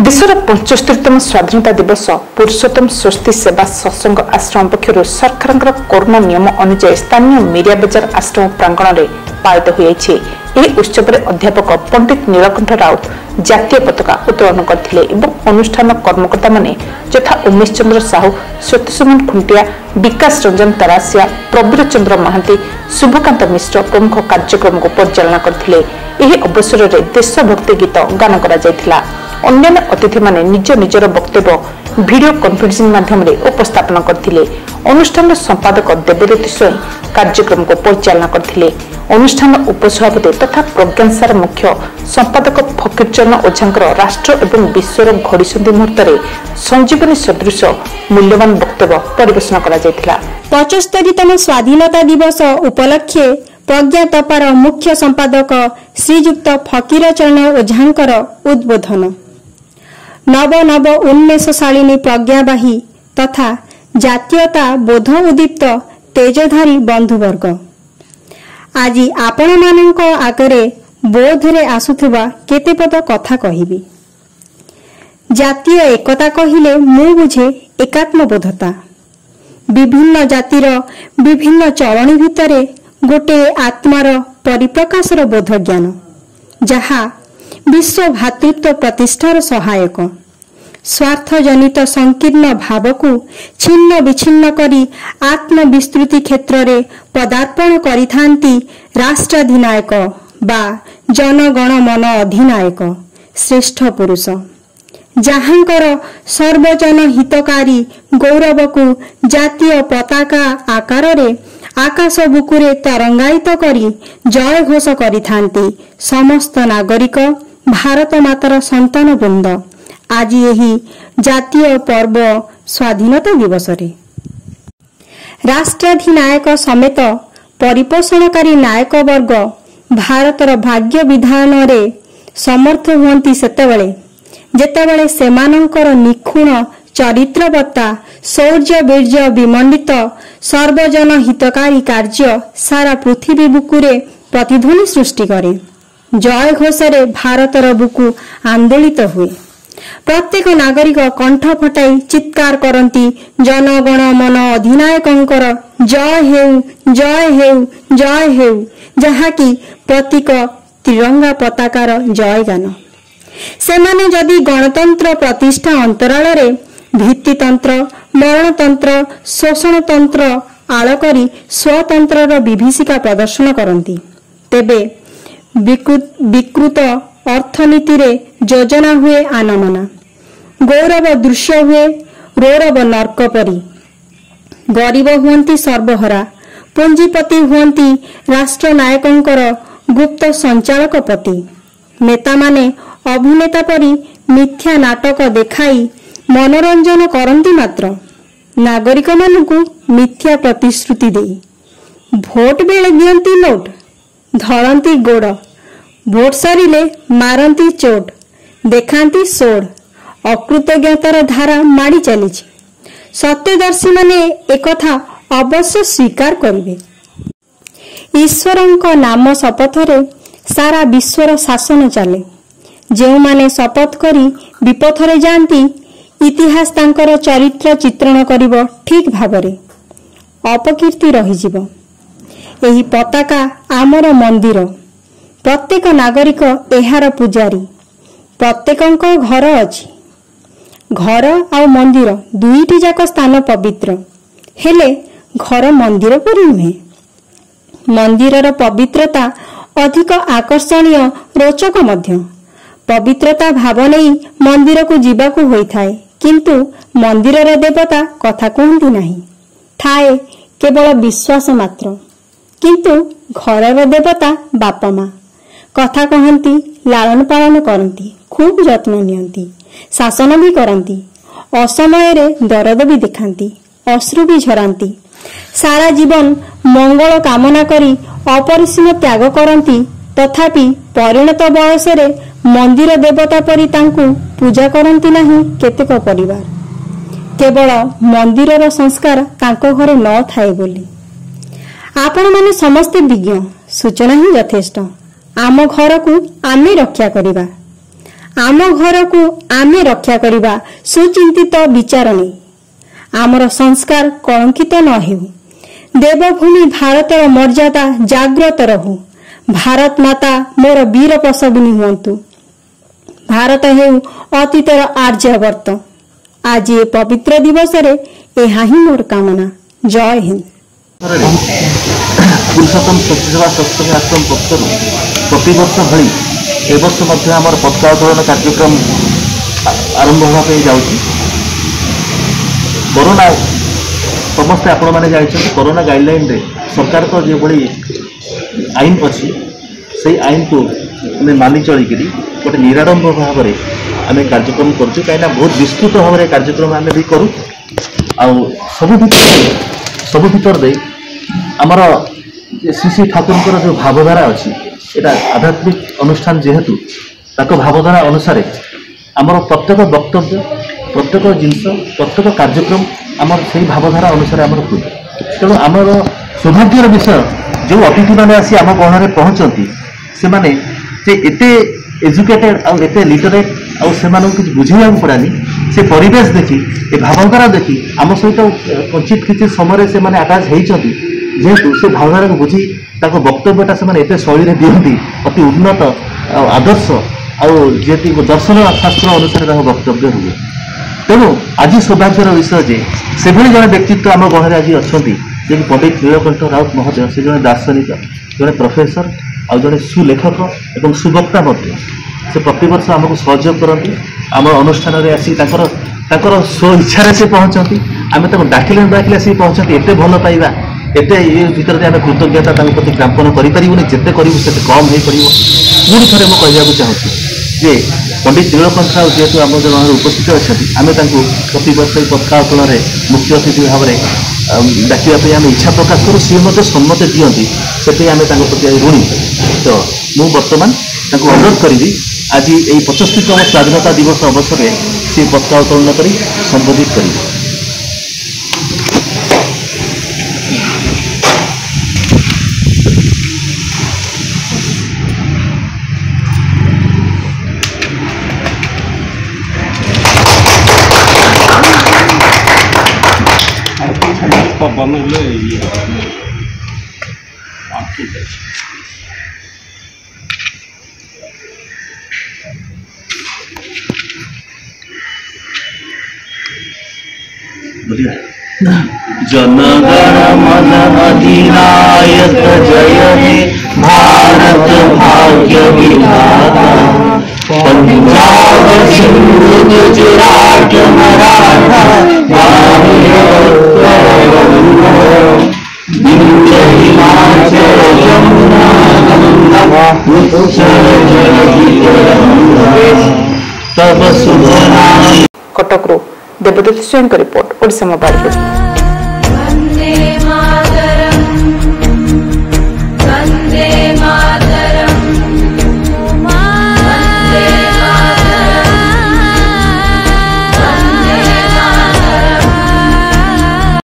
विश्वर 75तम स्वाधीनता दिवस पुरुषोत्तम स्वस्ति सेवा सत्संग आश्रम पक्षर सरकार कोरोना नियम अनुसार स्थानीय मीडिया बजार आश्रम प्रांगण में पालित हो उत्सव में अध्यापक पंडित नीलकंठ राउत जातीय पताका उत्तोलन करथिले एवं अनुष्ठान कर्मकर्ता माने यथा उमेश चंद्र साहू सत्यसुमन खुंटिया विकास रंजन तरासिया प्रवीर चंद्र महांती शुभकांत मिश्र प्रमुख कार्यक्रम को परिचालना करथिले। एही अवसर में देशभक्ति गीत गान करा जायथिला। अन्य अतिथि माने निज निजर वक्तव्य वीडियो कॉन्फ्रेंसिंग माध्यम उपस्थापन करथिले। अनुष्ठान संपादक देवदत्त स्वयं कार्यक्रम को परिचालना करथिले। अनुष्ठान उपसभापति तथा प्रज्ञानसार मुख्य संपादक फकीरचरण ओझांकर राष्ट्र एवं विश्वर घड़ीसंधि मुहूर्त संजीवनी सदृश मूल्यवान वक्तव्य परिवेशन करा जायथिला। 75तम स्वाधीनता दिवस उपलक्षे प्रज्ञा तपार मुख्य संपादक श्रीयुक्त फकीरचरण ओझांकर उद्बोधन। नव नव उन्मेषशालिनी प्रज्ञावाही तथा जातीयता बोध उदीप्त तेजधारी बंधुवर्ग, आज आपण मानक आगरे बोधरे आसुथुबा केतेपद कथा कहिबी। जातीय एकता कहिले मु बुझे एकात्मबोधता। विभिन्न जातिर विभिन्न चरणी भितरे गोटे आत्मार परिप्रकाशर बोध ज्ञान, जहा विश्व भातृत्व प्रतिष्ठार सहायक। स्वार्थजनित संकीर्ण भाव को छिन्न विछिन्न करी आत्मविस्तृति क्षेत्र रे पदार्पण करिथांती राष्ट्राधिनायक बा जनगण मन अधिनायक श्रेष्ठ पुरुष, जहांकर सर्वजन हितकारी गौरव को जातीय पताका आकार रे आकाश बुकुरे तरंगायित करी जय घोष करिथांती समस्त नागरिक भारत मातार संतान वृंद। आज यही जातीय पर्व स्वाधीनता दिवस रे राष्ट्राधिनायक समेत परिपोषणकारी नायक वर्ग भारतर भाग्य विधान रे समर्थ हुअंती सेतेबेले जेतेबेले सेमानंकर निखुण चरित्रवत्ता शौर्य वीर्य विमंडित सर्वजन हितकारी कार्य सारा पृथ्वी बुकुरे प्रतिध्वनि सृष्टि करे। जय घोषरे भारतर बुकु आंदोलित हुए। प्रत्येक नागरिक कंठ फटाई चित्कार करती जनगण मन अधिनायकंकर जय हेउ जय हेउ जय हेउ, जहाँकि प्रतीक तिरंगा पताकार जय गान। सेमाने जदि गणतंत्र प्रतिष्ठा अंतराल रे भित्तितंत्र मरणतंत्र शोषणतंत्र आळ करी स्वतंत्र विभीषिका प्रदर्शन करती, तेबे विकृत अर्थनीति रे योजना हुए आनमना, गौरव दृश्य हुए रौरव नर्क परी। गरीब हुअंती सर्वहरा, पुंजीपति हुअंती राष्ट्र नायकंकर गुप्त संचालक पति। नेता माने अभिनेता परी मिथ्या नाटक देखाई मनोरंजन करती मात्र नागरिक मानकु मिथ्या प्रतिश्रुति देई भोट बेले दियंती नोट, धरती गोड़, भोट सरिले मारती चोट, देखाती सोड़। अकृतज्ञतार धारा माड़ी चली। सत्यदर्शी माने एकथा अवश्य स्वीकार करिवे। ईश्वरंक नाम शपथरे सारा विश्वर शासन चले। जो माने शपथ करी विपथरे जाती इतिहास तांकर चरित्र चित्रण करिवो ठीक भावरे, अपकीर्ति रहिजिवो। एही पताका आमर मंदिर, प्रत्येक नागरिक एहार पूजारी। प्रत्येकंक घर अछि, घर आ मंदिर दुईटी जाक स्थान पवित्र, हेले घर मंदिर परि नुहे। मंदिरर पवित्रता अधिक आकर्षणीय रोचक मध्य। पवित्रता भाव नहीं मंदिर को जीवाकू होइथाए, किंतु मंदिरर देवता कथा कहती नहीं, थाए केवल विश्वास मात्र। किंतु घरर देवता बापा माँ कथा कहती, लालन पालन करती, खूब जत्न नियंती, शासन भी करती, असमय रे दरद भी दिखाती, अश्रु भी झराती। सारा जीवन मंगल कामना करी अपरिसीम त्याग करती, तथापि परिणत बयस रे मंदिर देवता परी तांकु पूजा करती नहीं केतेक परिवार। केवल मंदिरर संस्कार तांको घरे न थाए बोली। आपण माने समस्ते विज्ञ, सूचना ही यथेष्ट। आम घर को आमे रक्षा करिबा। आम घर को आमे रक्षा करिबा सुचिंतित विचार नहीं आमर संस्कार कलंकित न हेउ देवभूमि भारतर मर्यादा जाग्रत रहू भारत माता मोर वीर प्रसविनी हुंतु भारत हेउ अतीतर आर्यवर्त आज ये पवित्र दिवस रे एहा ही मोर कामना जय हिंद। पुरुषोत्तम स्वच्छ सेवा सत्संग आश्रम पक्षर प्रतिवर्ष भली ए वर्ष मध्य आम पताका उत्तोलन कार्यक्रम आरंभ होगा जाऊँगी। कोरोना समस्ते आपण मैंने जानते कोरोना गाइडलाइन रे सरकार तो जो बड़ी आईन अच्छी से आईन को आम मानि चलिक गोटे निराडंब भाव में आम कार्यक्रम करूँ कहीं बहुत विस्तृत भाव में कार्यक्रम आम भी करूँ सब भीतर दे आमर श्री श्री ठाकुर जो भावधारा अच्छी यहाँ आध्यात्मिक अनुष्ठान जेहेतु ताक भावधारा अनुसार आमर प्रत्येक वक्तव्य प्रत्येक जिनस प्रत्येक कार्यक्रम आमर से भावधारा अनुसार आमर हुए तेणु आमर सौभाग्यर विषय जो अतिथि मैंने आसी आम गहन में पहुँचती से माने एते एजुकेटेड आउ एते लिटरेट आउ से किसी बुझेगा पड़ानी से परिवेश देखी ए भावधारा देखी आम सहित कंचित किसी समय से मैंने आटाच होती जेहेतु से भावधारा को बुझी वक्तव्यटा से एते शैली दिखती अति उन्नत आदर्श आती दर्शन शास्त्र अनुसार वक्तव्य हुए तेणु आज सौभाग्यर विषय जे से जड़े व्यक्तित्व आम गहन आज अच्छा जे पंडित नीलकंठ राउत महोदय से जड़े दार्शनिक जड़े प्रोफेसर आउ जड़े सुलेखक एवं सुवक्ता से प्रतिवर्ष आमको सहयोग करती आम अनुष्ठान में आसी स्व इच्छा से पहुँचती आम डाकिले डाकिले आसी पहुँचती एत भल पाइबा एत ये भितर आम कृतज्ञता प्रति ज्ञापन करें जिते करूँ से कम हो पार पुणी थे मुझे कहूँ चाहूँगी जे पंडित नीलकंठ राउत जेहेतु आम जो उपस्थित अच्छा आम प्रतिवर्ष पताका उत्तोलन मुख्य अतिथि भाव में डाकिया आम इच्छा प्रकाश करूँ सी सम्मति दिखती से आम प्रति ऋणी तो मु बर्तमान अनुरोध करी आज यही 75तम स्वाधीनता दिवस अवसर में सी पताका उत्तोलन कर संबोधित करेंगे। जनगण मन अधिनायक जय हे भारत भाग्य विधाता पंजाब सिंधु गुजरात मराठा विंध्य हिमाचल यमुना गंगा उत्कल तब शुभ नाम। कटक देवदत्त स्वयं रिपोर्ट ओडिशा मोबाइल।